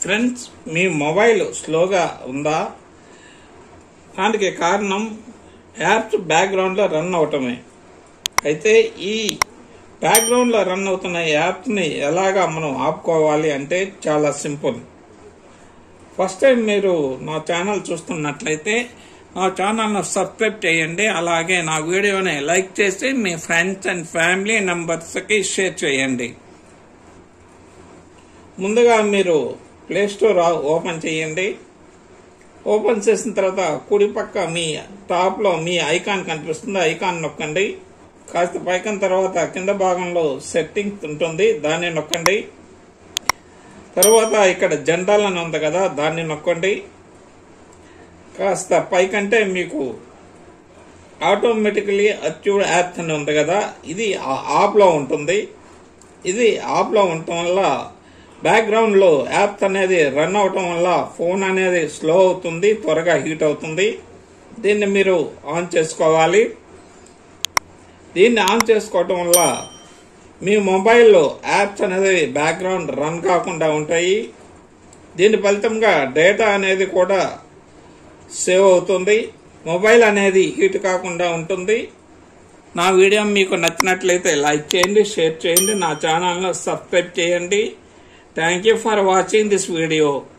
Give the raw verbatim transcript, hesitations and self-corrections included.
Friends, మీ mobile స్లోగా ఉందా? దానికి కారణం యాప్స్ బ్యాక్గ్రౌండ్లో రన్ అవటమే. అయితే ఈ బ్యాక్గ్రౌండ్లో రన్ అవుతున్న యాప్స్ని ఎలాగా మనం ఆపుకోవాలి అంటే చాలా సింపుల్. ఫస్ట్ టైం మీరు నా ఛానల్ చూస్తున్నట్లయితే నా ఛానల్ను సబ్స్క్రైబ్ చేయండి. అలాగే నా వీడియోని లైక్ చేసి మీ ఫ్రెండ్స్ అండ్ ఫ్యామిలీ మెంబర్స్కి షేర్ చేయండి. ముందుగా మీరు ప్లే స్టోర్ ఓపెన్ చేయండి. ఓపెన్ చేసిన తర్వాత కుడి పక్క మీ టాప్లో మీ ఐకాన్ కనిపిస్తుంది, ఐకాన్ నొక్కండి. కాస్త పైకం తర్వాత కింద భాగంలో సెట్టింగ్స్ ఉంటుంది, దాన్ని నొక్కండి. తర్వాత ఇక్కడ జనరల్ అని ఉంది కదా, దాన్ని నొక్కండి. కాస్త పైకంటే మీకు ఆటోమేటికలీ అచ్యూడ్ యాప్స్ అని ఉంది కదా, ఇది ఆఫ్లో ఉంటుంది. ఇది ఆఫ్లో ఉండటం వల్ల బ్యాక్గ్రౌండ్లో యాప్స్ అనేది రన్ అవటం వల్ల ఫోన్ అనేది స్లో అవుతుంది, త్వరగా హీట్ అవుతుంది. దీన్ని మీరు ఆన్ చేసుకోవాలి. దీన్ని ఆన్ చేసుకోవటం వల్ల మీ మొబైల్లో యాప్స్ అనేది బ్యాక్గ్రౌండ్ రన్ కాకుండా ఉంటాయి. దీని ఫలితంగా డేటా అనేది కూడా సేవ్ అవుతుంది, మొబైల్ అనేది హీట్ కాకుండా ఉంటుంది. నా వీడియో మీకు నచ్చినట్లయితే లైక్ చేయండి, షేర్ చేయండి, నా ఛానల్ను సబ్స్క్రైబ్ చేయండి. Thank you for watching this video.